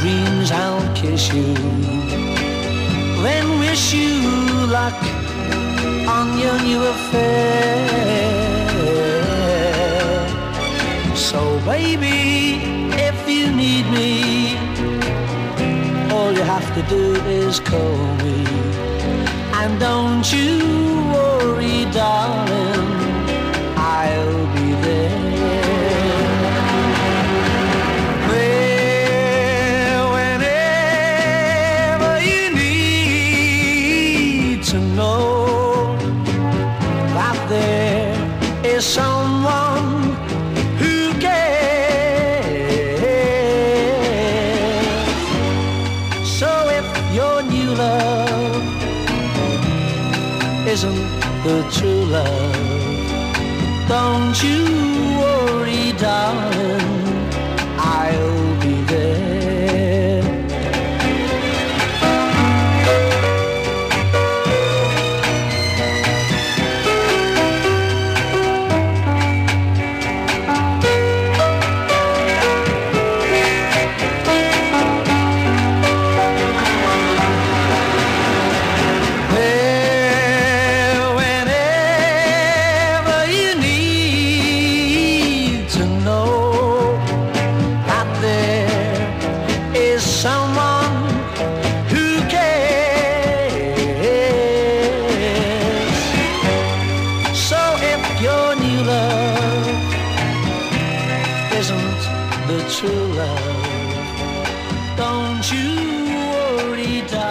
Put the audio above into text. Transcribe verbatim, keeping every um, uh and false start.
dreams I'll kiss you, then wish you luck on your new affair. So baby, if you need me, all you have to do is call me. And don't you worry, darling, I'll be there. Well, whenever you need to know that there is someone who cares. So if your new love isn't the true love, don't you worry, darling, I'll be there. Someone who cares. So if your new love isn't the true love, don't you worry, darling.